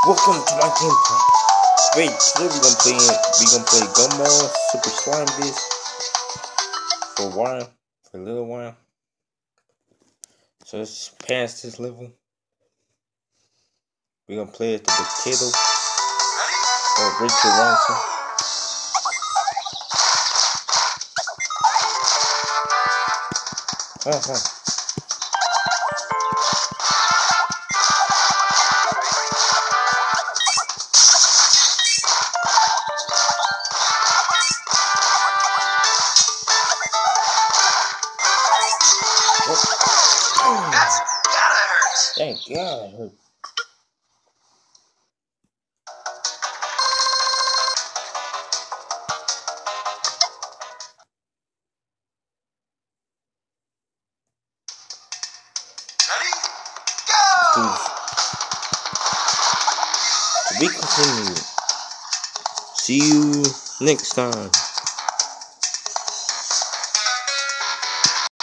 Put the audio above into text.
Welcome to my gameplay. Wait, today we gonna play Gumball Super Slime Beast for a while, for a little while. So let's pass this level. We gonna play as the potato or Richard Ronson. That's gotta hurt. Thank God, it hurt. Ready? Go! To be continued. See you next time.